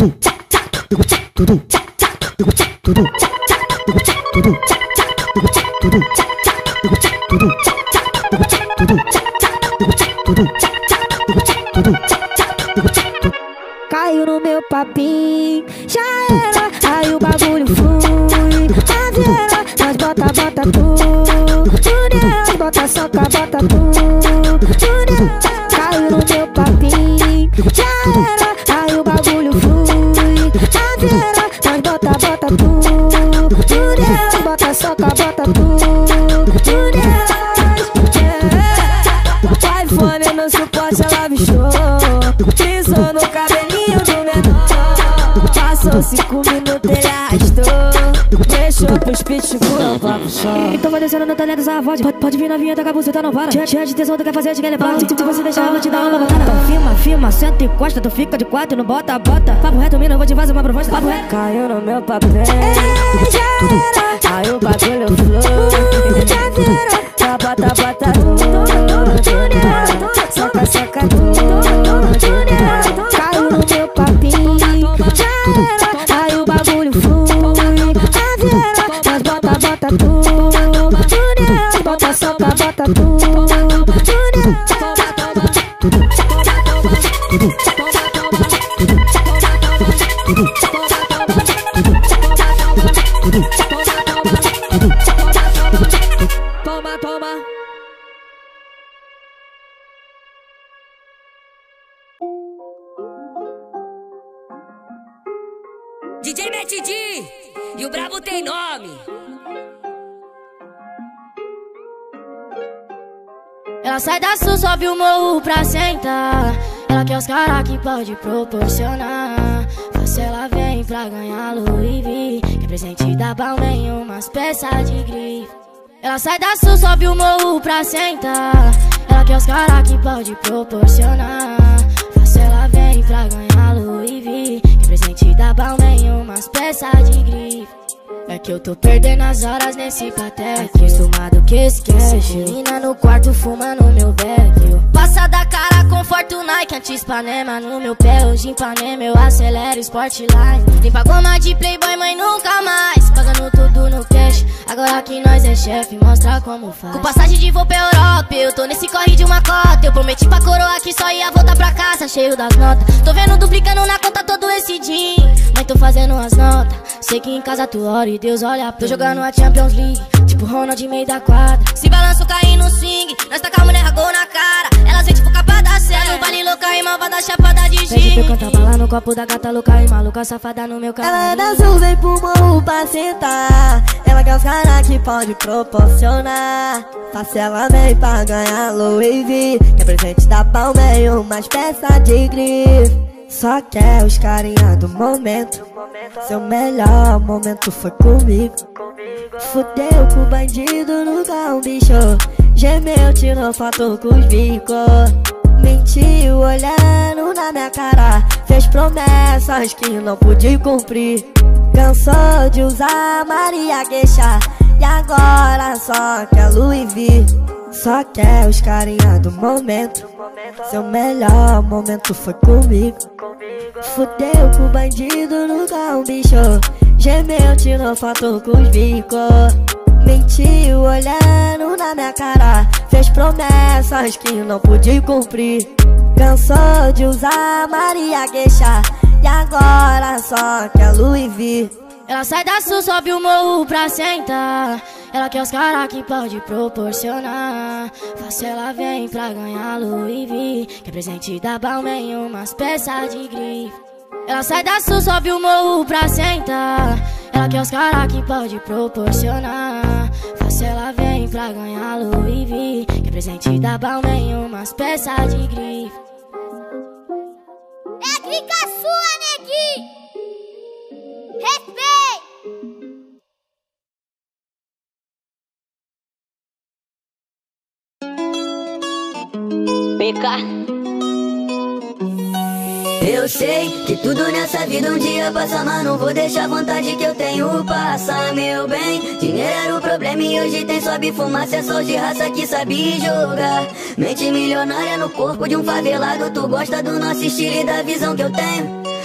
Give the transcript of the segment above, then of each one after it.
Caiu no meu papinho, já era, aí o bagulho flui. A vieira, nós bota tudo. Nós bota soca, bota tudo. Caiu no meu papinho, já era, aí o bagulho flui. A vieira, nós bota tudo. Nós bota soca, bota tudo. iPhone no suporte, ela bichou. Pisou no cabelinho do menor. Passou 5 minutos, ele arrastou. Deixou pros pitbull pra puxar. Então vai descendo no talento da voz. Pode vir novinha, toca a buceta, não para. Cheia de tesão, tu quer fazer, te quer levar. Se você deixar, eu vou te dar uma botada. Então firma, senta e encosta. Tu fica de 4 e não bota. Papo reto, mina, eu vou te fazer uma proposta. Papo reto. Caiu no meu papel, já era. Aí o bagulho flui. Já vira, bota tudo. Soca tudo. Caiu no meu papinho, já era. Aí o bagulho flui. A vieira, nós bota tudo. Nós bota soca, bota tudo. Toma. DJ Matt D, e o brabo tem nome. Ela sai da sul, sobe o morro pra sentar. Ela quer os caras que pode proporcionar. Fácil, ela vem pra ganhar Louis V. Que presente da Balmain, umas peças de grife. Ela sai da sul, sobe o morro pra sentar. Ela quer os caras que pode proporcionar. Fácil, ela vem pra ganhar Louis V. Que presente da Balmain, umas peças de grife. É que eu tô perdendo as horas nesse pateco. Acostumado que esquece. Menina no quarto fumando meu beck. Passa da cara com Fortnite, antes Panema no meu pé. Hoje em Panema eu acelero Sportline. Limpa goma de Playboy, mãe, nunca mais. Pagando tudo no cash. Agora que nós é chefe, mostra como faz. Com passagem de voo pra Europa, eu tô nesse corre de uma cota. Eu prometi pra coroa que só ia voltar pra casa cheio das notas. Tô vendo duplicando na conta todo esse dia. Mãe, tô fazendo as notas. Sei que em casa tu ora e Deus olha. Tô jogando a Champions League, tipo Ronald meio da quadra. Se balanço, cair no swing, nós taca a mulher gol na cara. Elas vem tipo capa da série. No baile louca e malvada, chapada de gin. Eu canta bala no copo da gata louca e maluca, safada no meu carro. Ela é da azul, vem pro morro pra sentar. Ela quer os caras que pode proporcionar. Fácil, ela vem pra ganhar Louis V. Que é presente da Balmain, umas peças de grife. Só quer os carinha do momento. Seu melhor momento foi comigo. Fudeu com o bandido no carro, bicho. Gemeu, tirou foto com os bicos. Mentiu olhando na minha cara. Fez promessas que não podia cumprir. Cansou de usar Maria Gueixa e agora só quer Louis V. Só quer os carinha do momento. Seu melhor momento foi comigo. Fudeu com o bandido no carro, bicho. Gemeu, tirou foto com os bicos. Mentiu olhando na minha cara. Fez promessas que não podia cumprir. Cansou de usar Maria Gueixa e agora só quer Louis V. Ela sai da sul, sobe o morro pra sentar. Ela quer os caras que pode proporcionar. Fácil, ela vem pra ganhar Louis V. Que é presente da Balmain, umas peças de grife. Ela sai da sul, sobe o morro pra sentar. Ela quer os caras que pode proporcionar. Fácil, ela vem pra ganhar Louis V. Que é presente da Balmain, umas peças de grife. É clica sua, neguinho! Respeito! PK. Eu sei que tudo nessa vida um dia passa, mas não vou deixar a vontade que eu tenho passar, meu bem. Dinheiro era o problema e hoje tem sobe fumaça. É só de raça que sabe jogar. Mente milionária no corpo de um favelado. Tu gosta do nosso estilo e da visão que eu tenho.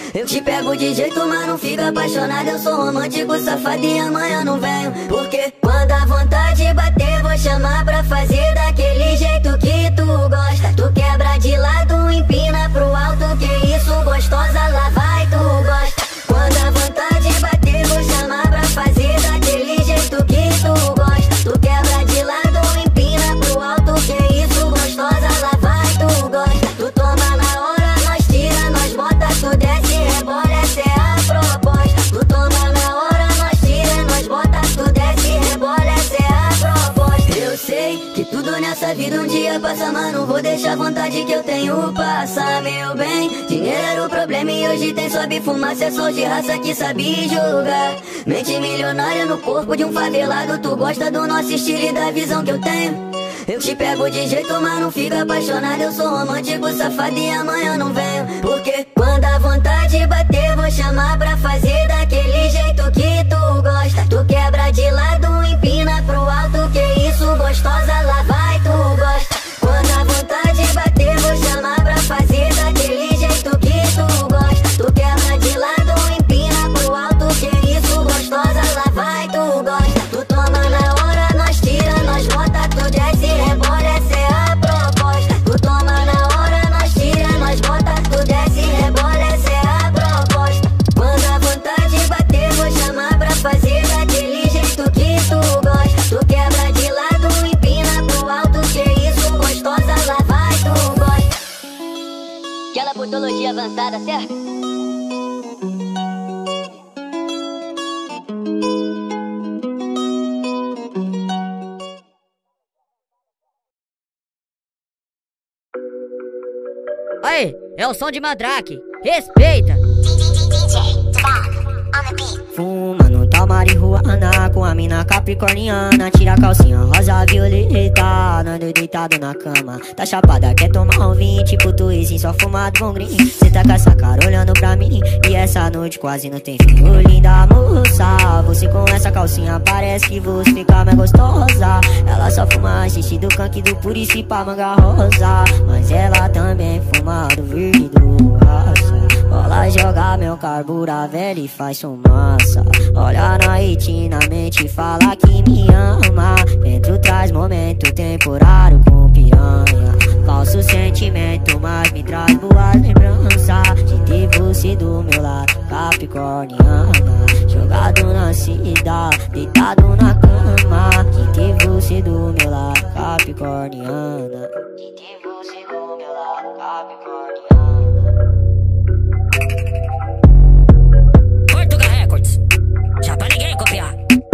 Eu te pego de jeito, mas não fica apaixonado. Eu sou romântico, safado e amanhã não venho. Porque quando a vontade bater, vou chamar pra fazer daquele jeito que tu gosta. Tu quebra de lado, empina pro alto, que isso gostosa, lá vai tu gosta. Quando a vontade bater, vou chamar pra fazer daquele jeito que tu gosta. Tu quebra de lado, empina pro alto, que isso gostosa, lá vai tu gosta. Tu toma na hora, nós tira, nós bota, tu desce, rebola, essa é a proposta. Tu toma na hora, nós tira, nós bota, tu desce, rebola, essa é a proposta. Eu sei que tudo nessa vida um dia passa, mas não vou deixar a vontade que eu tenho passar, meu bem. Dinheiro era o problema e hoje tem só fumaça, sou de raça que sabe jogar. Mente milionária no corpo de um favelado. Tu gosta do nosso estilo e da visão que eu tenho. Eu te pego de jeito, mas não fica apaixonado. Eu sou romântico, safado e amanhã não venho. Porque quando a vontade bater, vou chamar pra fazer daquele jeito que tu gosta. Tu quebra de lado, empina pro alto, que isso gostosa, lá vai tu gosta. Quando a vontade bater, vou chamar pra fazer daquele jeito que tu gosta. Tu quebra de lado, empina pro alto, que isso gostosa, lá vai tu gosta. Tu toma na hora, nós tira, nós bota, tu desce, rebola, essa é a proposta. Tu toma na hora, nós tira, nós bota, tu desce, rebola, essa é a proposta. Quando a vontade bater, vou chamar pra fazer daquele jeito que tu gosta. Tu quebra de lado, empina pro alto, que isso gostosa, lá vai tu gosta. Aquela podologia avançada, certo? Aí, é o som de Mandrake, respeita! Fuma, não tá marihuana com a mina capricorniana. Tira a calcinha rosa violeta, nando deitado na cama. Tá chapada, quer tomar um vinho, tipo Twizy, só fumado com green. Cê tá com essa cara olhando pra mim, e essa noite quase não tem fim. Ô linda moça, você com essa calcinha parece que você fica mais gostosa. Ela só fuma xixi do canque do Purici pra manga rosa, mas ela também fuma do verde do raça. Bola joga meu carbura velho e faz fumaça. Olha na retina, mente fala que me ama. Dentro traz momento temporário com piranha. Falso sentimento, mas me traz boas lembranças de ter você do meu lado, capricorniana. Jogado na cidade, deitado na cama. De ter você do meu lado, capricorniana. De ter você do meu lado, capricorniana. Já pra ninguém copiar.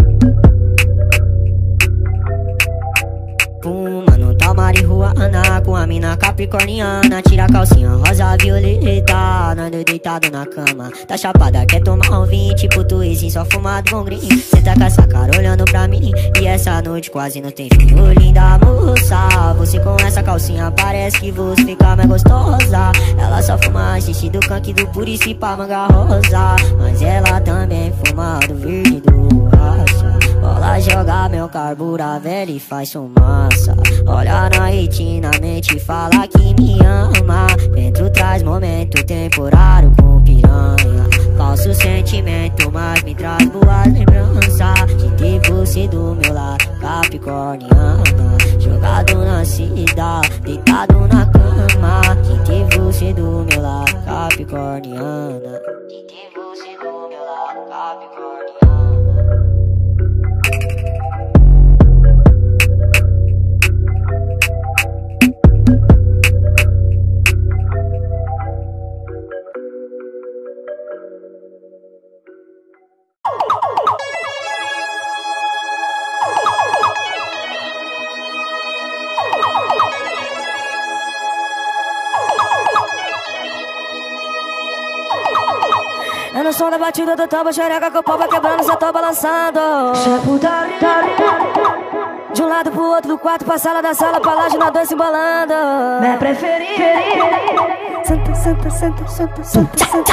Fuma, não tá marihuana com a mina capricorniana. Tira a calcinha rosa violeta, nando deitado na cama. Tá chapada, quer tomar um vinho, tipo Twizy, só fumado com green. Cê tá com essa cara olhando pra mim, e essa noite quase não tem fim. Ô linda moça, você com essa calcinha parece que você fica mais gostosa. Ela só fuma xixi do canque do Purici pra manga rosa, mas ela também fuma do verde do raça. Bola joga meu carbura velho e faz fumaça. Olha na retina, mente fala que me ama. Dentro traz momento temporário com piranha. Falso sentimento, mas me traz boas lembranças de ter você do meu lado, capricorniana. Jogado na cidade, deitado na cama. De ter você do meu lado, capricorniana. De ter você do meu lado, capricorniana. É no som da batida do tambo, xereca que o pau vai quebrando, só tô balançando. De um lado pro outro do quarto, pra sala da sala, pra laje, nós dois se embolando. Minha preferida. Santa, santa, santa, santa, santa, santa,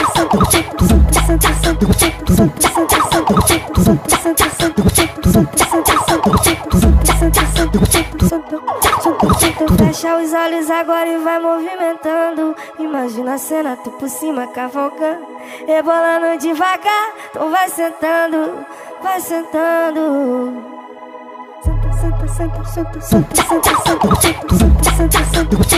santa, santa, santa, fecha o os olhos agora e vai movimentando. Imagina a cena, tu por cima cavalgando, rebolando devagar. Então vai sentando, vai sentando. Senta, senta, senta, senta, senta, senta, senta, senta,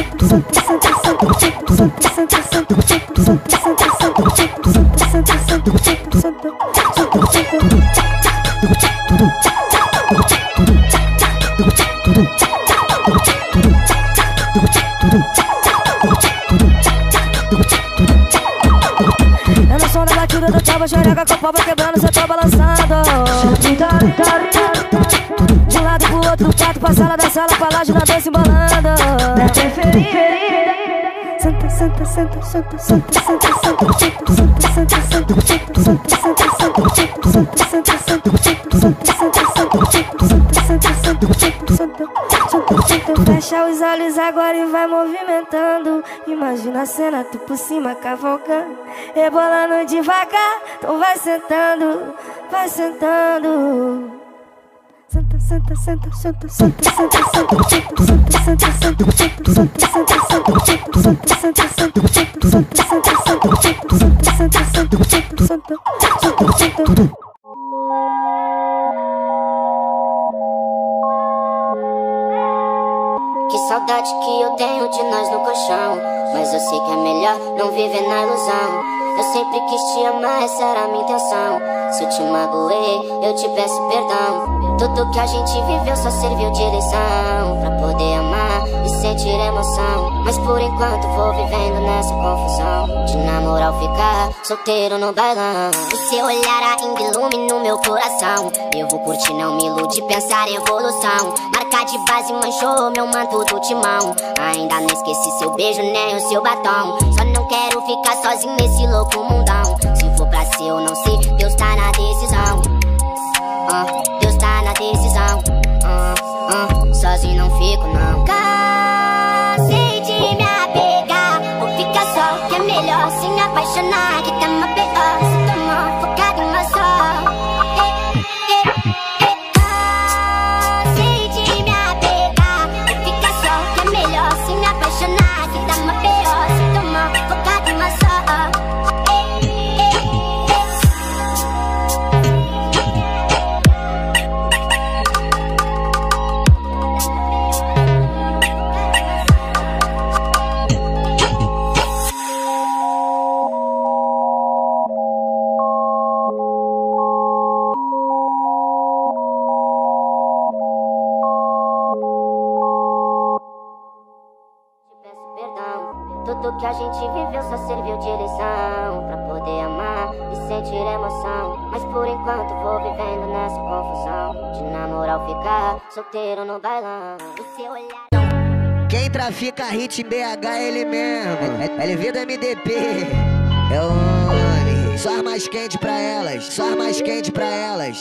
é no som da batida do tava xereca com o pau quebrando, cê tá balançando. De um lado pro outro, do quarto pra sala, da sala pra laje, na dança embolando. Minha preferida. Senta, senta, senta, senta, senta, senta, senta, senta, senta, senta, fecha os olhos agora e vai movimentando. Imagina a cena, tu por cima cavalgando, rebolando devagar. Então vai sentando, vai sentando. Senta, senta, senta, senta, senta, senta, senta, senta, senta, senta. Que saudade que eu tenho de nós no colchão, mas eu sei que é melhor não viver na ilusão. Eu sempre quis te amar, essa era a minha intenção. Se eu te magoei, eu te peço perdão. Tudo que a gente viveu só serviu de lição, pra poder amar e sentir emoção. Mas por enquanto vou vivendo nessa confusão de namorar ou ficar solteiro no bailão. O seu olhar ainda ilumina o meu coração. Eu vou curtir, não me ilude, pensar em evolução. Marca de base manchou meu manto do timão. Ainda não esqueci seu beijo nem o seu batom. Só não quero ficar sozinho nesse louco mundão. Se for pra ser ou não ser, Deus tá na decisão. Deus tá na decisão. Sozinho não fico não. Cansei de me apegar, vou ficar só, que é melhor se me apaixonar, que tá uma pior, se tomar focado em uma só. Cansei de me apegar, vou ficar só, que é melhor se me apaixonar, que tá uma pior, se tomar focado em uma só. Tudo que a gente viveu só serviu de lição, pra poder amar e sentir emoção. Mas por enquanto vou vivendo nessa confusão de namorar ou ficar solteiro no bailão. O seu olhar... Quem trafica hit em BH é ele mesmo, LV do MDP. É o homem, só as mais quente pra elas, só as mais quente pra elas.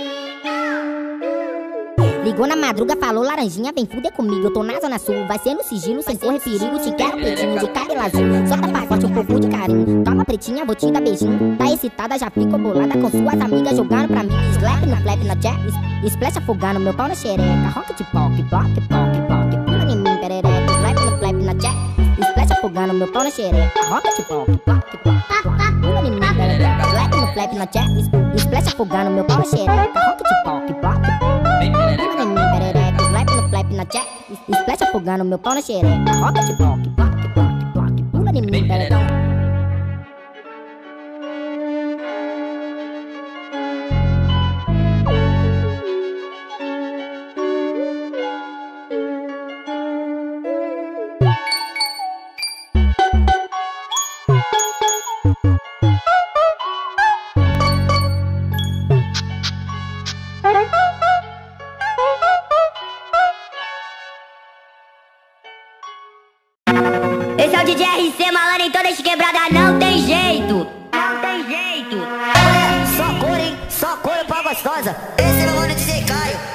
Ligou na madruga, falou laranjinha, vem fuder comigo, eu tô na zona sul. Vai ser no sigilo, sem correr perigo, te quero pretinho, de cabelo azul. Solta pacote, um pouco de carinho, toma pretinha, vou te dar beijinho. Tá excitada, já ficou bolada com suas amigas jogando pra mim. Slap na flap na jack, splash afogando meu pau na xereca. Rock de poc, block, poc, poc, pula em mim, perereca. Slap na flap na jack, splash afogando meu pau na xereca. Rock de poc, block, poc, pula em mim, perereca. Slap na flap na jack, splash afogando meu pau na xereca. Rock de poc, block, na jack, splash afogando meu pau na xereca. Roca de block, block, block, block, pula em mim, perereca. Esse é o DJ RC, malandro em todas as quebradas, não tem jeito. Não tem jeito. Só cor, hein? Só cor pra gostosa. Esse é o mano DJ Caio.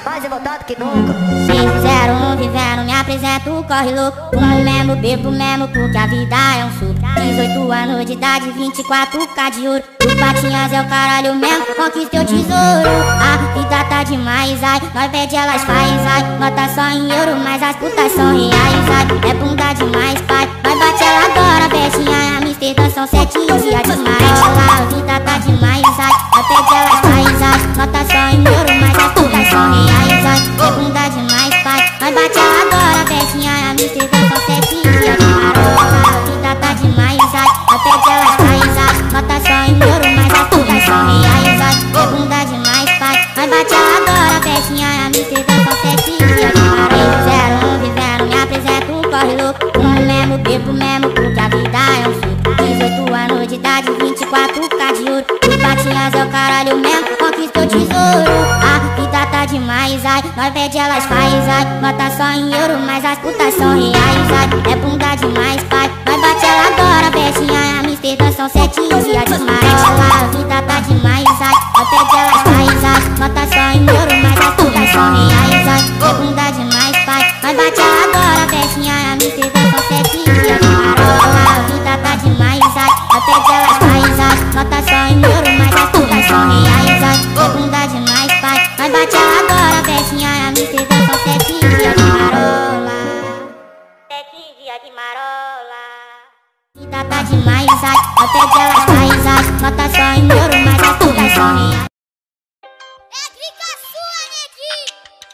mais revoltado que nunca. 601 vivendo, me apresento, corre louco. Fumo mesmo, bebo mesmo, porque a vida é um suco. 18 anos de idade, 24K de ouro. Os patinhas é o caralho mesmo, conquistei o tesouro. A vida tá demais, ai, nós pede elas faz, ai. Nota só em euro, mas as putas são reais, ai. É bunda demais, pai, nós bate ela agora. Betinha, a Amsterdã são 7 dias de marola. A vida tá demais, ai, nós pede elas faz, ai. Nota só em euro, mas as putas são reais, ai. É bunda demais, pai, nós bate ela agora. Betinha, a Amsterdã são 7 dias de marola. A vida tá demais, ai, nós pede elas faz, ai. Nota só em euro, mas as putas são reais, ai. É bunda demais, pai, nós bate ela agora. Betinha, a Amsterdã são 7 dias de marola. 01 vivendo, me apresento, corre louco. Fumo mesmo, bebo mesmo, porque a vida é um suco. 18 anos de idade, 24K de ouro. Os patinhas é o caralho mesmo, conquistou o tesouro. A vida tá demais, ai, nós pede elas faz, ai. Nota só em euro, mas as putas são reais, ai. É bunda demais, pai, nós bate ela agora. Betinha, a Amsterdã são 7 dias de marola. A vida tá demais, ai, nós pede elas faz, ai. Nota só em euro, mas as putas são reais, ai. É bunda demais, pai, nós bate ela agora. Betinha, a Amsterdã são 7 dias de marola. A vida tá demais, ai, nós pede elas faz, ai. Nota só em euro, mas as putas são reais, ai. É bunda demais, pai, nós bate ela agora. Betinha, a Amsterdã são 7 dias de marola. 7 dias de marola. Vida tá demais, ai, nós pede elas faz, ai. Nota só em euro, mas as putas são reais. É clica sua, neguinho.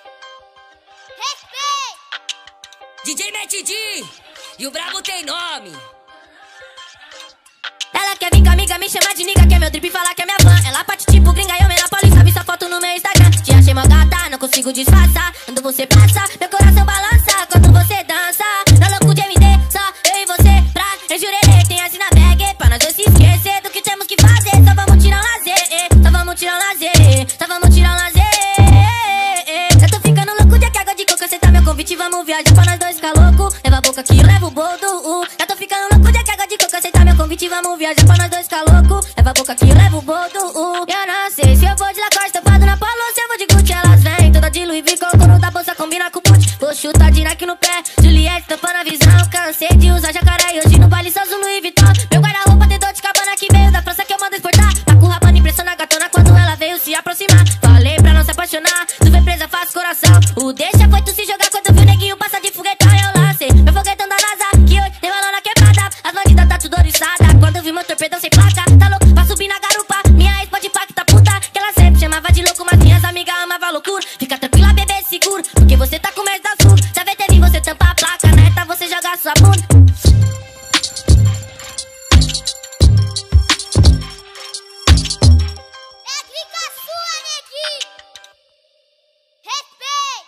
Respeita. DJ Matt D e o brabo tem nome. Ela quer vir com amiga, me chama de niga, quer meu drip e falar que é minha fã. Ela parte tipo gringa e eu menor paulista, vi sua foto no meu Instagram. Te achei mó gata, não consigo disfarçar. Quando você passa, meu coração balança. Quando você dança, na louco de MD, só eu e você pra enjurerê. Tem assim na bag, pra nós dois se esquecer do que temos que fazer. Só vamos tirar um lazer, só vamos tirar um lazer, só vamos tirar um lazer. Eu tô ficando louco de água de coco, aceitar meu convite, vamos viajar pra nós dois ficar louco. Leva a boca que eu levo o boldo. Eu tô ficando louco de água de coco, aceitar meu convite, vamos viajar pra nós dois ficar louco. Leva a boca que eu levo o boldo. Eu não sei se eu vou de Lacoste, topado na Polo, se eu vou de Gucci, elas vêm toda de Louis Vuitton, coro da bolsa combina com o boot. Vou chutar de Nike no pé, Juliette tampando a visão. Cansei de usar jacaré e hoje no baile só uso Louis Vuitton. Meu guarda-roupa tem dor de cabana que veio da França que eu mando exportar. Tá com rabana impressiona a gatona quando ela veio se aproximar. Falei pra não se apaixonar, tu vê presa, faz coração. O deixa foi tu se jogar quando viu o neguinho passar de foguetão. Eu lancei meu foguetão da NASA, que hoje tem balão na quebrada. As bandidas tá tudo oriçada, quando eu vi meu torpedão sem placa. Tá louco pra subir na garupa, minha ex pode pá que tá puta. Que ela sempre chamava de louco, mas minhas amigas amavam loucura. Fica tranquila, bebê, seguro, porque você tá com medo da sua. Se a VTV você tampa a placa, neta, você joga a sua bunda. É clica sua, neguinho. Respeita.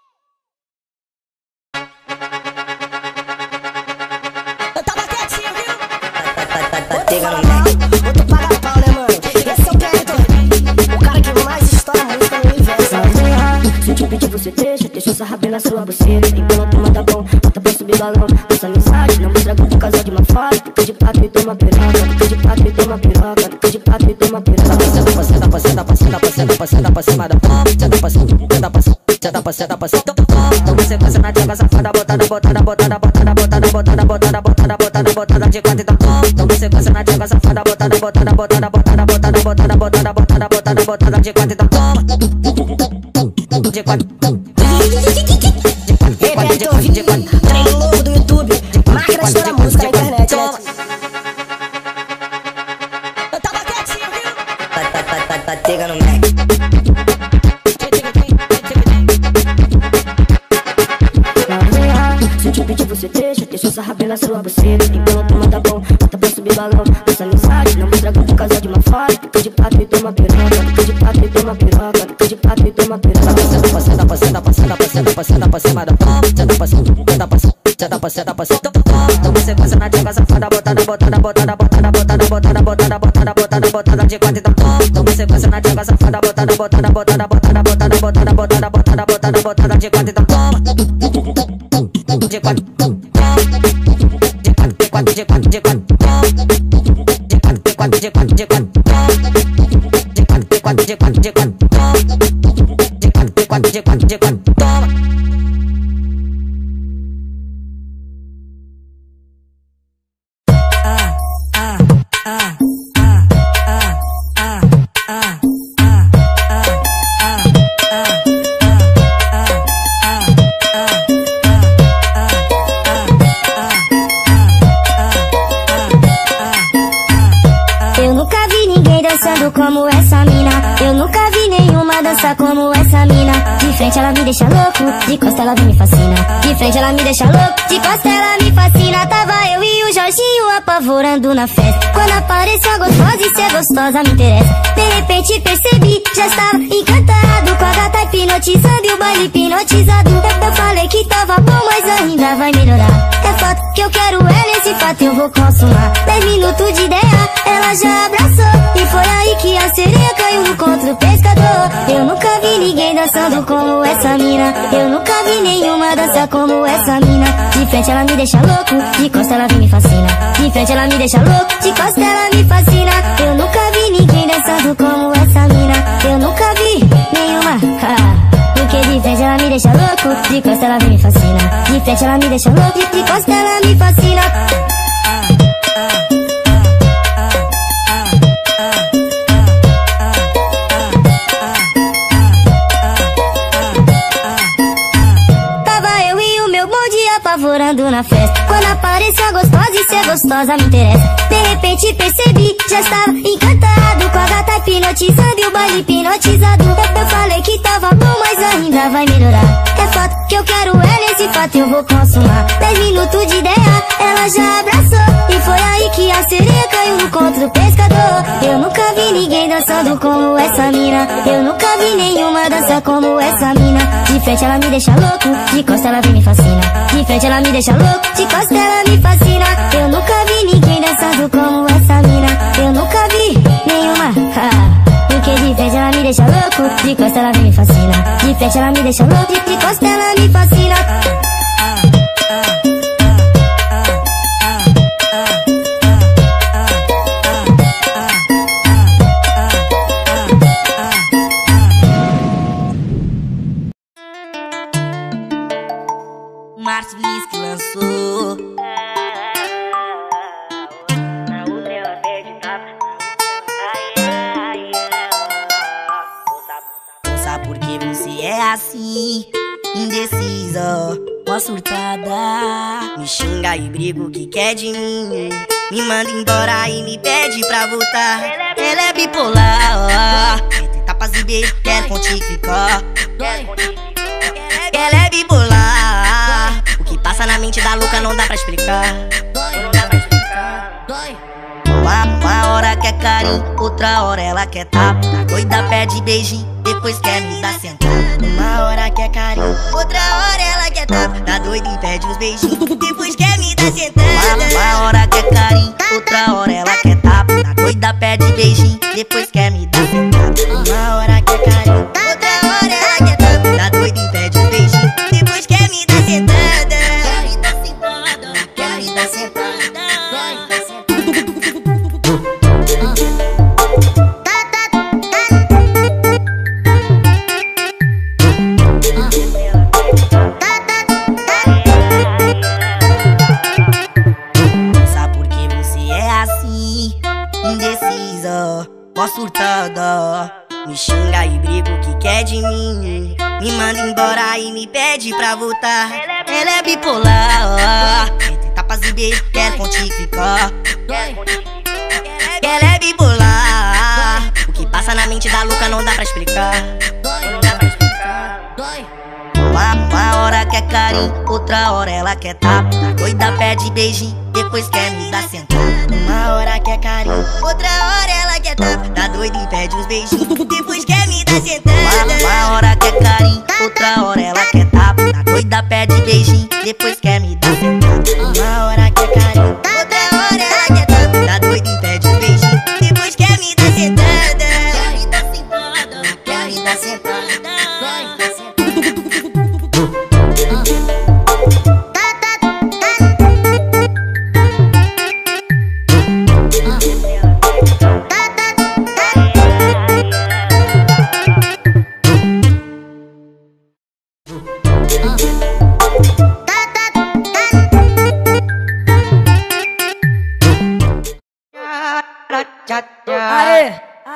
Eu tava quietinho, viu? Pega no Mac. Outro paga pau, né, mano? Esse é o Pedro, o cara que mais estoura música no universo. Se eu te pedir, você deixa o sarrabê na sua buceta. Empina, toma, tá bom, bota pra subir balão. Essa mensagem não mostra grupo, casal de uma fala. Fica de pato e toma piroca, fica de pato e toma piroca, fica de pato e toma piroca. Senta pra cima da pó, senta pra cima então você passa na tanga safada, botada de quatro então você passa na tanga safada, botada de quatro de quatro treino novo do YouTube, máquina de toda música na internet. Eu tava quietinho, viu? Tá pegando Mac. Se eu te pedir, você deixa o sarrabê na sua buceta. Empina, toma, tá bom, bota pra subir balão. Essa mensagem não mostra grupo, casal de uma fala. Fica de pato e toma piroca, fica de pato e toma piroca, fica de pato e toma piroca. Senta pra cima da pó, senta pra cima então você passa na tanga safada, botada de quatro então você passa na tanga safada, botada de quatro de quatro de quatro de quatro, toma. Eu nunca vi ninguém dançando como essa mina. Eu nunca vi nenhuma dançar como essa mina. De frente ela me deixa louco, de costa ela me fascina. De frente ela me deixa louco, de costa ela me fascina. Tava eu e o Jorginho apavorando na festa. Quando apareceu a gostosa e ser gostosa me interessa. De repente percebi, já estava encantado com a gata hipnotizando e o baile hipnotizado. Eu falei que tava bom, mas ainda vai melhorar. É fato que eu quero ela, esse fato eu vou consumar. 10 minutos de ideia, ela já abraçou. E foi aí que a sereia caiu no contra o pescador. Eu nunca vi ninguém dançando como essa mina. Eu nunca vi nenhuma dançar como essa mina. De frente ela me deixa louco, de costa ela me fascina. De frente ela me deixa louco, de costa ela me fascina. Eu nunca vi ninguém dançando como essa mina. Eu nunca vi nenhuma. Porque de frente ela me deixa louco, de costa ela me fascina. De frente ela me deixa louco, de costa ela me fascina. Apavorando na festa. Quando apareceu a gostosa e ser gostosa me interessa. De repente percebi, já estava encantado com a gata hipnotizando e o baile hipnotizado. Eu falei que tava bom, mas ainda vai melhorar. É fato que eu quero ela, esse fato eu vou consumar. 10 minutos de ideia, ela já abraçou. E foi aí que a sereia caiu no contra o pescador. Eu nunca vi ninguém dançando como essa mina. Eu nunca vi nenhuma dança como essa mina. De frente ela me deixa louco, de costa ela me fascina. De frente ela me deixa louco, de costa ela me fascina. Eu nunca vi ninguém dançando como essa mina. Eu nunca vi nenhuma. Porque de frente ela me deixa louco, de costa ela me fascina. De frente ela me deixa louco, de costa ela me fascina. Márcio Vinícius que lançou. Ouça porque você é assim, indecisa, uma surtada. Me xinga e briga o que quer de mim. Me manda embora e me pede pra voltar. Ela é bipolar, entre tapas e beijos quer contigo ficar. Ela é bipolar, o que passa na mente da louca não dá pra explicar. Uma hora quer carinho, outra hora ela quer tapa. Doida pede beijinho, depois quer me dar sentada. Uma hora quer carinho, outra hora ela quer tapa. Tá doida e pede uns beijinhos, depois quer me dar sentada. Uma hora quer carinho, outra hora ela quer tapa. Tá doida pede beijinho, depois quer me dar sentada. Uma hora quer carinho, outra hora ela quer tapa. Tá doida e pede uns beijinhos, depois quer me dar sentada. Quer me dar sentada, quer me dar sentada. Indecisa, mó surtada. Me xinga e briga o que quer de mim. Me manda embora e me pede pra voltar. Ela é bipolar, entre tapas e beijos quer contigo ficar. Ela é bipolar, o que passa na mente da louca não dá pra explicar. Uma hora quer carinho, outra hora ela quer tapa. Doida pede beijinho, depois quer me dar sentada. Uma hora quer carinho, outra hora ela quer tapa. Tá doida e pede uns beijinhos, depois quer me dar sentada. Uma hora quer carinho, outra hora ela quer tapa. Tá doida pede beijinho, depois quer me dar sentada. Uma hora quer carinho, outra hora ela quer tapa. Tá doida e pede uns beijinhos, depois quer me dar sentada. Quer me dar sentada, quer me dar sentada.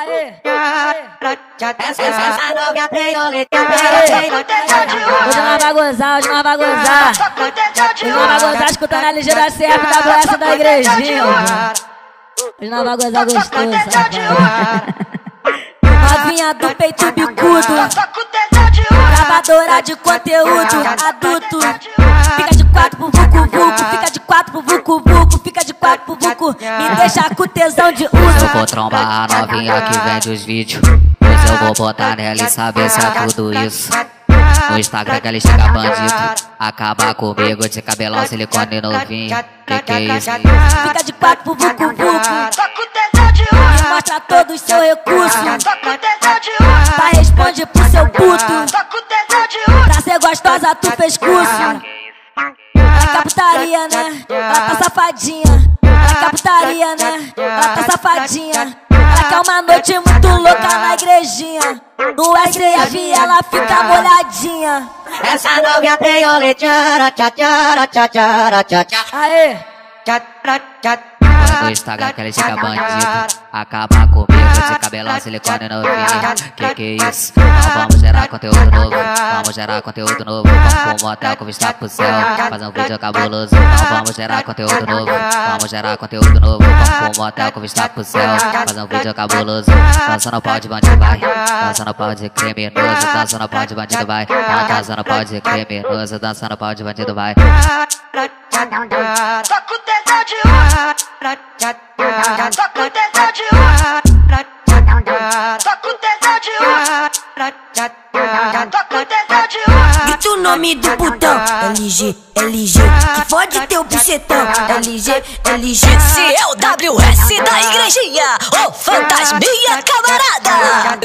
Essa novinha tem oleteada. Hoje nós vai gozar, hoje nós vai gozar. Hoje nós vai gozar escutando a ligeira CF da doença da igrejinha. Hoje nós vai gozar gostoso. Novinha do peito bicudo, gravadora de conteúdo adulto. Fica de quatro pro vucu-vucu, fica de quatro pro vucu-vucu, fica de quatro pro vucu. Me deixa com tesão de uso. Eu vou trombar a novinha que vende os vídeos. Pois eu vou botar nela e saber se é tudo isso. No Instagram que ela chega bandido. Acaba comigo de cabelão, silicone novinho. Que é isso? Fica de quatro pro vucu-vucu. Me mostra todo o seu recurso. Tá, responde pro seu puto. Pra ser gostosa tu fez curso. Ela quer putaria, né? Ela tá safadinha. Ela quer putaria, né? Ela tá safadinha. Ela quer uma noite muito louca na igrejinha. No STF ela fica molhadinha. Essa novinha tem oleteada. Aê! No Instagram que ela chega bandido. Acaba comigo de cabelão, silicone novinho. Que é isso? Então vamos gerar conteúdo novo. Vamos gerar conteúdo novo. Vamos pro motel com vista pro céu. Fazer um vídeo cabuloso. Então vamos gerar conteúdo novo. Vamos gerar conteúdo novo. Vamos pro motel com vista pro céu. Fazer um vídeo cabuloso. Dança no pau de bandido vai. Dança no pau de criminoso. Dança no pau de bandido vai. Dança no pau de criminoso. Dança no pau de bandido vai. Só com tesão de uva. Só com tesão de uva. Só com tesão de uva. Só com tesão de uva. Grita o nome do putão. LG, LG, que fode teu bucetão. LG, LG. Esse é o WS da igrejinha. Ô, fantasminha camarada.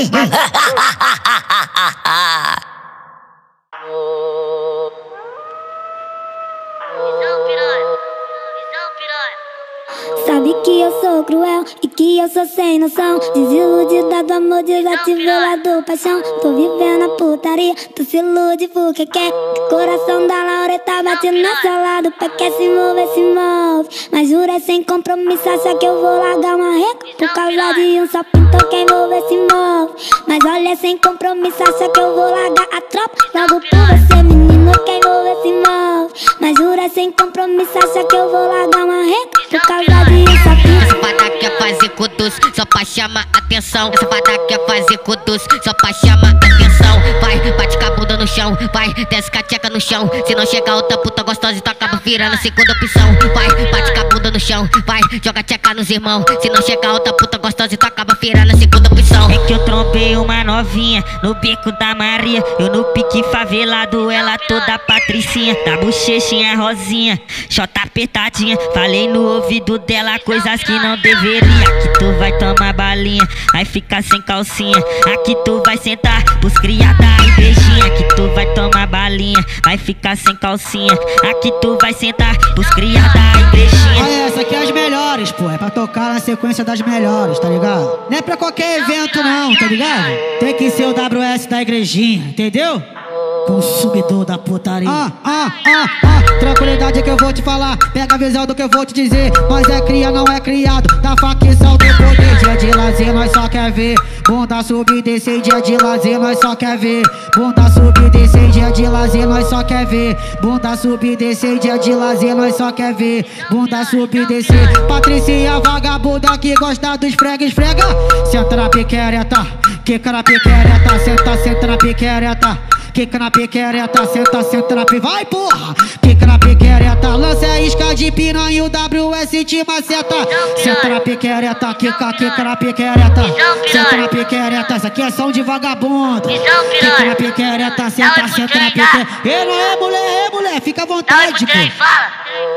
Sabe que eu sou cruel e que eu sou sem noção. Desiludida do amor, desativada paixão. Tô vivendo a putaria, tu se ilude porque quer. O coração da Laureta batendo na sala do pé. Quer se mover, se move. Mas jura sem compromisso, acha que eu vou largar uma reca por causa de um só pintor. Quem envolver se move. Mas olha, sem compromisso, acha que eu vou largar a tropa logo por você, menino. Quem envolver se move. Mas jura sem compromisso, acha que eu vou largar uma reca por causa de um só pintor. Essa fada quer fazer cutus só pra chamar atenção. Essa fada quer fazer cutus só pra chamar atenção. Vai, bate com a bunda no chão. Vai, desce com a tcheca no chão. Se não chegar outra puta gostosa, então acaba virando a segunda opção. Vai, bate com a bunda no chão. Vai, joga a tcheca nos irmãos. Se não chegar outra puta gostosa, então acaba virando a segunda opção. É que eu trombei uma novinha no beco da Maria. Eu no pique favelado, ela toda patricinha. Da bochechinha rosinha, chota apertadinha. Falei no ouvido dela coisas que não deveria. Aqui tu vai tomar balinha, vai ficar sem calcinha. Aqui tu vai sentar pros cria da igrejinha. Aqui tu vai tomar balinha, vai ficar sem calcinha. Aqui tu vai sentar pros cria da igrejinha. Olha, essa aqui é as melhores, pô. É pra tocar na sequência das melhores, tá ligado? Não é pra qualquer evento não, tá ligado? Tem que ser o WS da igrejinha, entendeu? Consumidor da putaria. Tranquilidade que eu vou te falar. Pega a visão do que eu vou te dizer. Nós é cria, não é criado. Da facção do poder. Dia de lazer, nós só quer ver bunda subir, descer. Dia de lazer, nós só quer ver bunda subir, descer. Dia de lazer, nós só quer ver bunda subir, descer. Dia de lazer, nós só quer ver bunda subir, descer. Patricinha vagabunda que gosta dos esfrega, esfrega. Senta na piquereta, quica na piquereta. Senta, senta na piquereta. Quica na piquereta, senta, senta na piquereta. Vai, porra! Quica na piquereta, lança a isca de piranha, o WS te maceta. Senta na piquereta, quica, quica na piquereta. Senta na piquereta, essa aqui é som de vagabundo. Quica na piquereta, senta, senta na piquereta. Ei, não é mulher, fica à vontade, pô. Fala,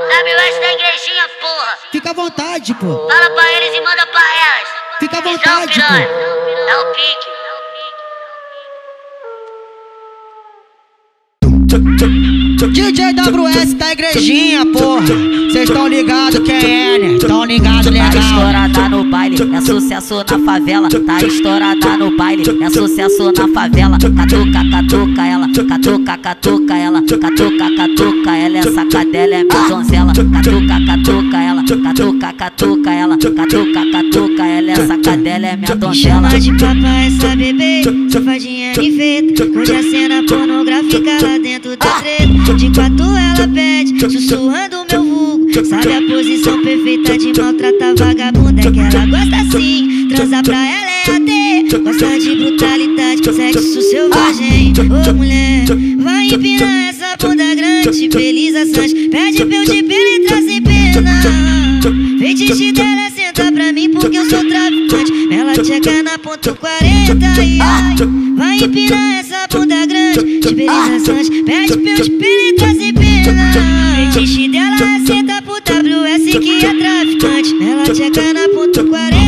WS da igrejinha, porra. Fica à vontade, pô. Fala pra eles e manda pra elas. Fica à vontade, pô. É o pique. DJ WS da igrejinha, porra. Cês tão ligado quem é, né? Tão ligado legal. Tá estourada no baile, é sucesso na favela. Tá estourada no baile, é sucesso na favela. Catuca, catuca ela, catuca, catuca ela, catuca, catuca ela. Essa cadela é minha donzela. Catuca, catuca ela, catuca, catuca ela, catuca, catuca ela. Essa cadela é minha donzela. Chama de papai essa bebê, safadinha de feita. Hoje a cena pornográfica lá dentro da treta. De quatro ela pede, sussurrando meu vulgo. Sabe a posição perfeita de maltratar vagabunda. É que ela gosta assim, transar pra ela é AT. Gosta de brutalidade, sexo selvagem. Ô mulher, vai empinar essa bunda grande. Belisa Sanches, pede pra eu te penetrar sem pena. Feitiço dela, senta pra mim porque eu sou traficante. Ela checa na ponto 40, ai. Vai empinar essa bunda grande. De Belisa Sanches, pede pra eu te penetrar sem pena. Feitiço dela, senta pro WS que é traficante. Ela checa na ponto 40.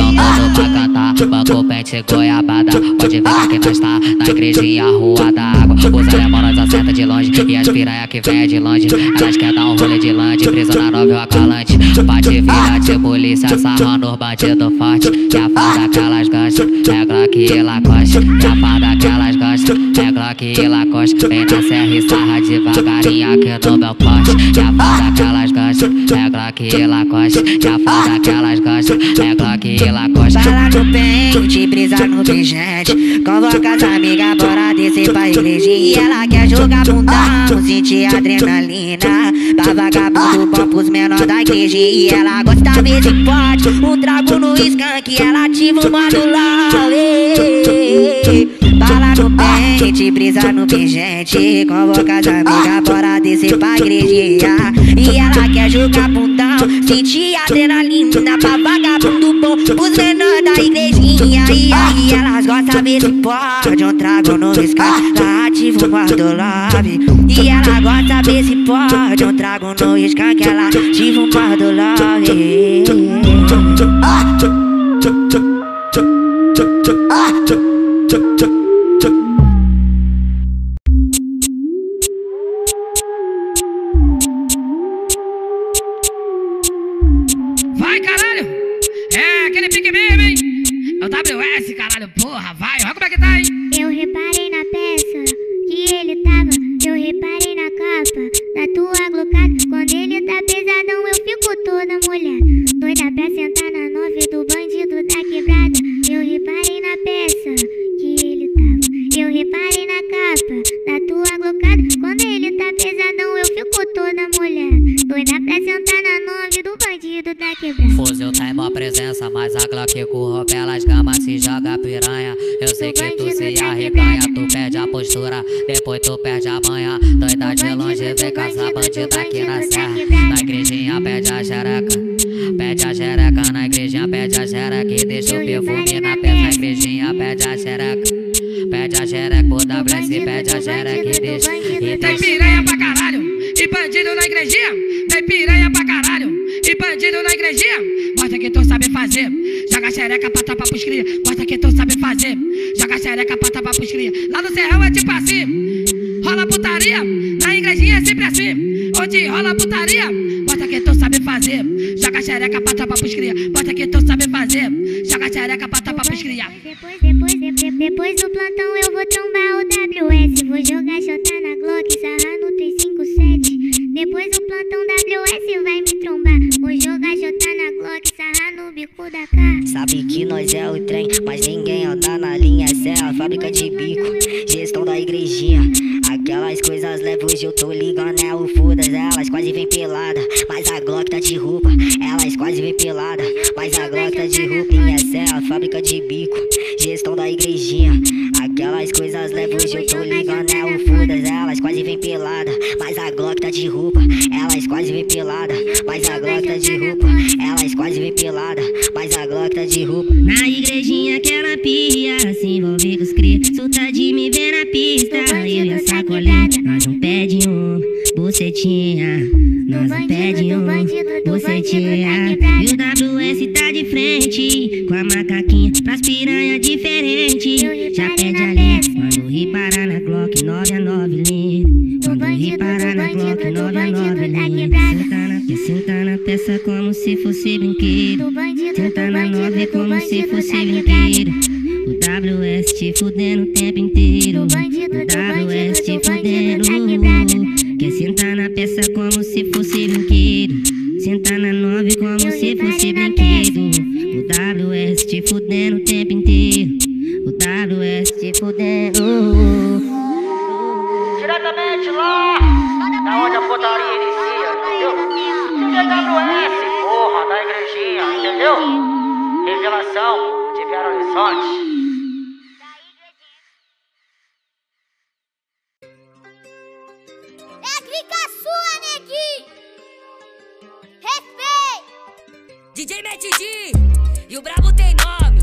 Banco, pente, goiabada. Pode ver aqui nós tá na igrejinha, rua da água. Os alemão nós acerta de longe e as piranha que vem de longe. Elas quer dar um rolê de lande, preso na 9 o acalante. Bate vira de polícia, sarrando os bandidos forte. E a farda que elas gostam é Glock e Lacoste. E a farda que elas gostam é Glock e Lacoste. Vem na serra e sarra devagarinho aqui no meu poste. E a farda que elas gostam é Glock e Lacoste. E a farda que elas gostam é Glock e Lacoste. Bala no pente, brisa no pingente. Convoca as amigas, bora descer pra igrejinha. E ela quer jogar bundão, sentir adrenalina. Pra vagabundo bom pros menor da igrejinha. E ela gosta vez em pote, um trago no skunk. Ela ativa uma do love. Bala no pente, brisa no pingente. Convoca as amigas, bora descer pra igrejinha. E ela quer jogar bundão, sentir adrenalina. Pra vagabundo bom pros menor da igrejinha. E aí elas gostam vez em pote, um trago no skunk. Ela ativa uma do love. E ela gosta vez em pote, um trago no skunk. Ela ativa uma do love. Vai, caralho! É aquele pique mesmo, hein? É o WS, caralho, porra, vai, olha como é que tá, hein? Eu reparei na peça que ele tava, eu reparei na capa da tua glocada. Quando ele tá pesadão eu fico toda molhada, doida pra sentar na 9 do bandido da quebrada. Eu reparei na peça que ele tava, eu reparei na capa da tua glocada. Quando ele tá pesadão eu fico toda molhada, doida pra sentar na 9 do bandido da quebrada. Fuzil tá em mó presença, mas a Glock corrompe pelas gamas, se joga piranha. Eu sei que tu se arreganha, tu perde a postura, depois tu perde a manha. Doida de longe, vem caçar bandida aqui na serra. Na igrejinha pede a xereca, pede a xereca. Na igrejinha pede a xereca e deixa o perfume na peça. Na igrejinha pede a xereca, pede a xereca. O WS pede a xereca e deixa. Tem piranha pra caralho e bandido na igrejinha. Tem piranha pra caralho e bandido na igrejinha. Mostra que tu sabe fazer, joga xereca pra tapar pros cria. Mostra que tu sabe fazer, joga xereca pra tapar pros cria. Lá no serrão é tipo assim, rola putaria, na igrejinha é sempre assim. Onde rola putaria, mostra que tu sabe fazer, joga xereca pra tapar pros cria. Mostra que tu sabe fazer, joga xereca pra tapar pros cria. Depois do plantão eu vou trombar o WS. Vou jogar xota na Glock, sarrar no 357. Depois do plantão WS vai me trombar. Vou jogar xota na Glock, sarrar no bico da cara. Sabe que nós é o trem, mas ninguém anda na linha. Essa é a fábrica de bico, gestão da igrejinha. Aquelas coisas leves hoje eu tô ligando, é o foda-se. Elas quase vem pelada, mas a Glock tá de roupa. Elas quase vem pelada, mas a Glock tá de roupa. E essa é a fábrica de bico, gestão da igrejinha. Aquelas coisas leves hoje eu tô ligando, é o foda-se. Elas quase vem pelada, mas a Glock tá de roupa. Elas quase vem pelada, mas a Glock tá de roupa. Elas quase vem pelada, mas a Glock tá de roupa. Na igrejinha que ela pia, se envolver com os cria. Surta de me ver na pista, eu e a sacolinha. Nós não pede um bucetinha, nós não pede um bucetinha. E o WS tá de frente, com a macaquinha pras piranha diferente. Já pede a linha, manda o rir parar na Glock 9 a 9 linha. Para na Glock 99, senta na peça como se fosse brinquedo. Senta na 9 como se fosse brinquedo. O WS te fudendo o tempo inteiro. O WS te fudendo. Quer sentar na peça como se fosse brinquedo. Senta na 9 como se fosse brinquedo. O WS te fudendo o tempo inteiro. O WS te fudendo. Diretamente lá, da onde a putaria inicia, entendeu? DWS, porra, da igrejinha, entendeu? Revelação de Belo Horizonte. É a clica sua, neguinho. Respeito. DJ Mete D, e o brabo tem nome.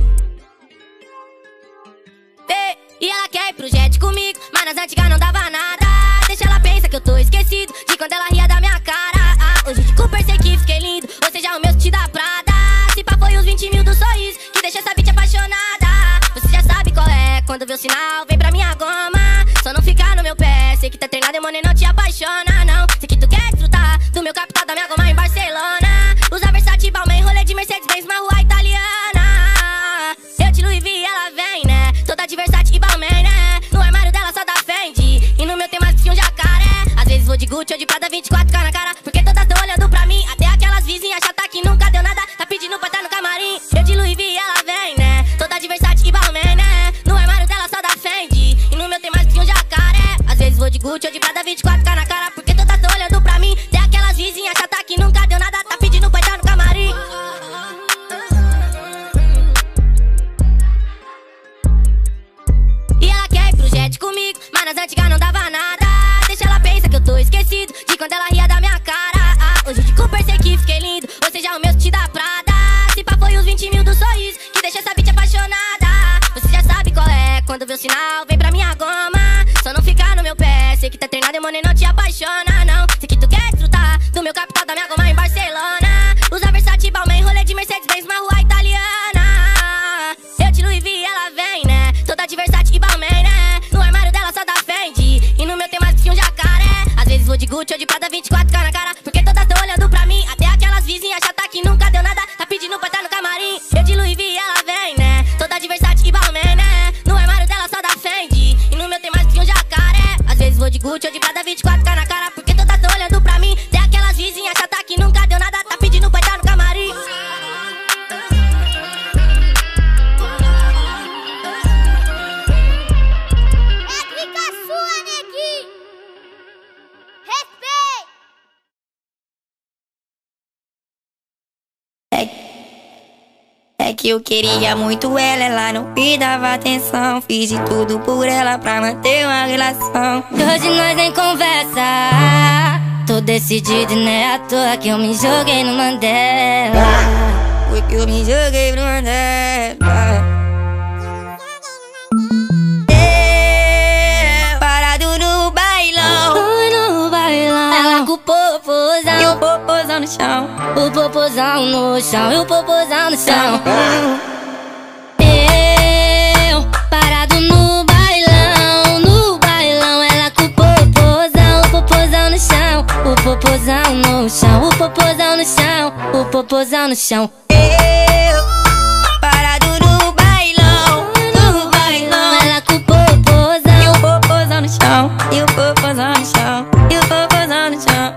E ela quer ir pro jet comigo, mas nas antigas não dava nada. Deixa ela pensa que eu tô esquecido de quando ela ria da minha cara. Hoje de Cooper sei que fiquei lindo, ou seja, o meu te dá Prada. Se pá foi os 20 mil do sorriso que deixa essa bitch apaixonada. Você já sabe qual é, quando vê o sinal, vem pra minha goma. Só não ficar no meu pé, sei que tá treinado e money não te apaixona, não. Sei que tu quer desfrutar do meu capital, da minha goma em Barcelona. Usa Versace, Balmain, rolê de Mercedes-Benz, uma rua italiana. Eu de Louis V, ela vem, né? Toda de Versace e Balmain, né? No armário dela só dá Fendi, e no meu tem mais que um jacaré. Às vezes vou de Gucci ou de Prada, 24K na cara, porque todas tão olhando pra mim. Até aquelas vizinhas chatas que nunca deu nada, tá pedindo pra estar no camarim. Eu de Louis V, ela vem, né? Toda de Versace e Balmain, né? No armário dela só dá Fendi, e no meu tem mais que um jacaré. Às vezes vou de Gucci ou de Prada, 24K na cara, porque todas tão olhando pra mim. Até aquelas vizinhas chatas que nunca deu nada, tá pedindo pra estar no camarim. E ela quer ir pro jet comigo, mas nas antigas não dava nada. Deixa ela pensa que eu tô esquecido de quando ela ria da minha cara. Hoje de Cooper sei que fiquei lindo, ou seja, o meu te dá Prada. Se pá foi os 20 mil do sorriso que deixa essa bitch apaixonada. Você já sabe qual é, quando vê o sinal, vem pra minha goma. Só não ficar no meu pé, sei que tá treinado e money não te apaixona, não. Sei que tu quer desfrutar do meu capital, da minha goma em Barcelona. Usa Versace, Balmain, rolê de Mercedes-Benz, uma rua italiana. Eu de Louis V, ela vem, né? Toda de Versace e Balmain, né? No armário dela só dá Fendi, e no meu tem mais que um jacaré. Às vezes vou de Gucci ou de Prada, 24K na cara, porque todas tão olhando pra mim. Até aquelas vizinhas chatas que nunca deu nada, tá pedindo pra estar no camarim. Eu de Louis V, ela vem, né? Toda de Versace e Balmain, né? No armário dela só dá Fendi, e no meu tem mais que um jacaré. Às vezes vou de Gucci ou de Prada, 24K na cara, porque todas tão olhando pra mim. Até aquelas vizinhas chatas que nunca deu nada, tá pedindo pra estar no camarim. É que eu queria muito ela não me dava atenção. Fiz de tudo por ela pra manter uma relação. Hoje nós nem conversa, tô decidido e não é à toa que eu me joguei no Mandela. Foi que eu me joguei no Mandela. Parado no bailão, no bailão, ela com o popozão e o popozão no chão. O popozão no chão e o popozão no chão. Eu parado no bailão, ela com o popozão no chão. O popozão no chão, o popozão no chão, o popozão no chão. Eu parado no bailão, ela com o popozão e o popozão no chão, e o popozão no chão, e o popozão no chão.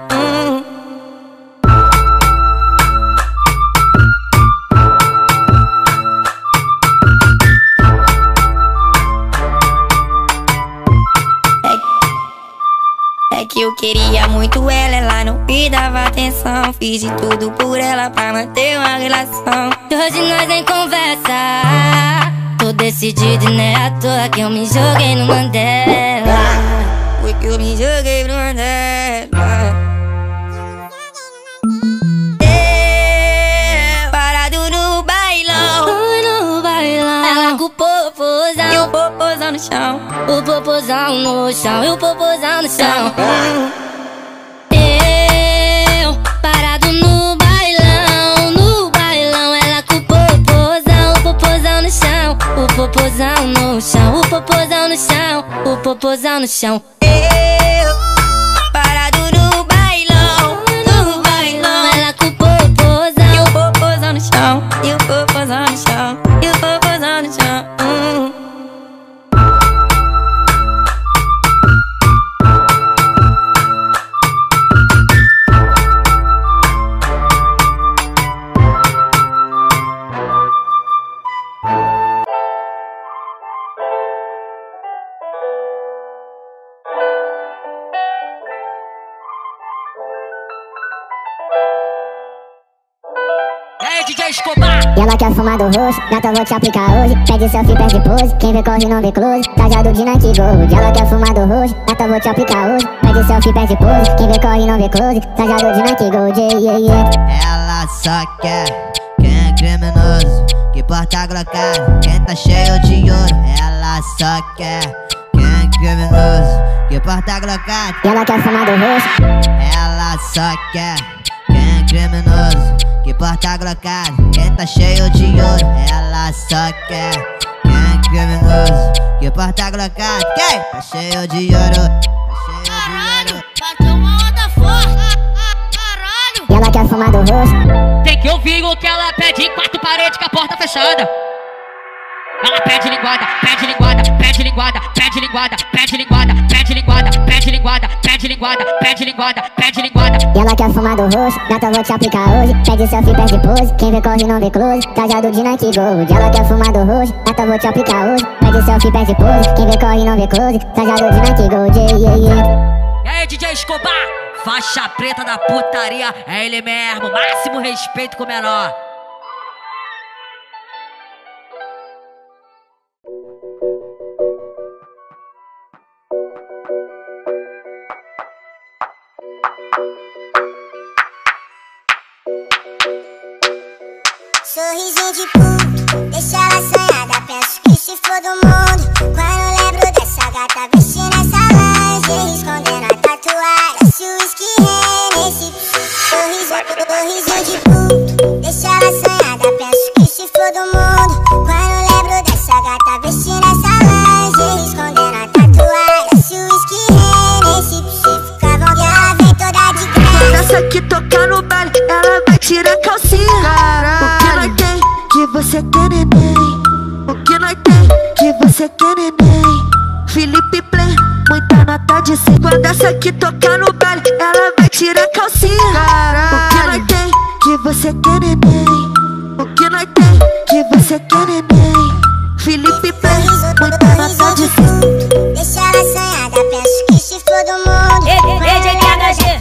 É que eu queria muito ela não me dava atenção. Fiz de tudo por ela pra manter uma relação. Hoje nós nem conversa, tô decidido e não é à toa que eu me joguei no Mandela. Foi que eu me joguei no Mandela. Parado no bailão, ela com o popozão e o popozão no chão. O popozão no chão e o popozão no chão. Eu parado no bailão, ela com o popozão no chão. O popozão no chão, o popozão no chão, o popozão no chão. Eu parado DJ Escobar. E ela quer fumar do roxo, gata, vou te aplicar hoje. Pede selfie, pede pose, quem vê corre não vê close. Tajado de Nike Gold. Ela quer fumar do roxo, gata, vou te aplicar hoje. Pede selfie, pede pose, quem vê corre não vê close. Tajado de Nike Gold, yeah, yeah. Ela só quer quem é criminoso, que porta glocado, quem tá cheio de ouro. Ela só quer quem é criminoso, que porta glocado. E ela quer fumar do roxo. Ela só quer quem é criminoso, que porta glocado, quem tá cheio de ouro. Ela só quer quem é criminoso, que porta glocado, quem tá cheio de ouro. Caralho, bateu uma onda forte. Caralho. E ela quer fumar do roxo. Tem que ouvir o que ela pede em quatro paredes com a porta fechada. Ela pede linguada, pede linguada, pede linguada, pede linguada, pede linguada, pede linguada, pede linguada, pede linguada, pede linguada, pede linguada. E ela quer fumar do roxo, gata, vou te aplicar hoje. Pede selfie, pede pose, quem vê corre não vê close. Tajado de Nike Gold. Ela quer fumar do roxo, gata, vou te aplicar hoje. Pede selfie, pede pose, quem vê corre não vê close. Tajado de Nike Gold, yeah, yeah. E aí, DJ Escobar, faixa preta da putaria, é ele mesmo, máximo respeito com o menor. Sorrisinho de puto, deixa ela sonhada, penso que se for do mundo. Quando lembro dessa gata vestindo essa lingerie, escondendo a tatuagem, se o whisky nesse sorrisinho de puto, deixa ela sonhada, penso que se for do mundo. Quando lembro dessa gata vestindo essa lingerie, escondendo a tatuagem, se o whisky nesse se ficar bom, ela vem toda de graça. Essa que toca no baile, ela vai tirar a calcinha. O que nós tem que você quer, neném? O que nós tem que você quer, neném? Felipe Play, muita nota de 100. Quando essa que toca no baile, ela vai tirar a calcinha. O que nós tem que você quer, neném? O que nós tem que você quer, neném? Felipe Play, muita nota de 100. Deixa ela sonhada, penso que se for do mundo. EJKG,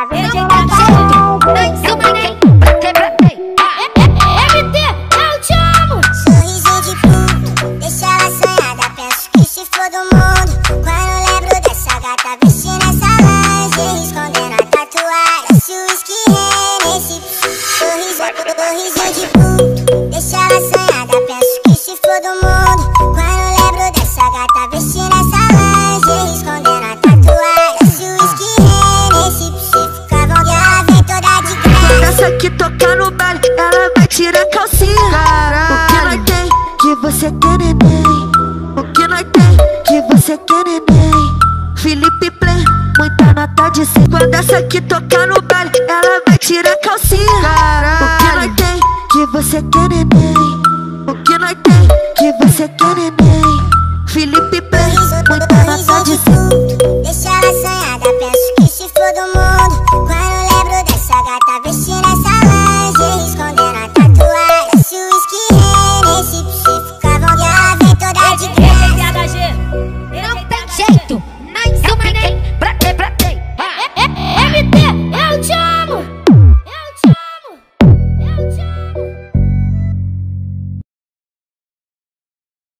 MT, eu te amo. Sorrisinho de puto, deixa ela sonhada, penso que se for do mundo. Quando lembro dessa gata vestindo essa lingerie, escondendo a tatuagem, se o whisky nesse sorrisinho de puto, deixa ela sonhada, penso que se for do mundo. Quando lembro dessa gata vestindo essa lingerie, escondendo a tatuagem, se o whisky nesse se ficar bom, ela vem toda de graça. Essa que toca no baile, ela vai tirar a calcinha. O que nós tem que você quer, neném? O que nós tem que você quer, neném? Felipe Play, muita nota de 100. Quando essa que toca no baile, ela vai tirar a calcinha. O que nós tem que você quer, neném? O que nós tem que você quer, neném? Felipe Play, muita nota de 100.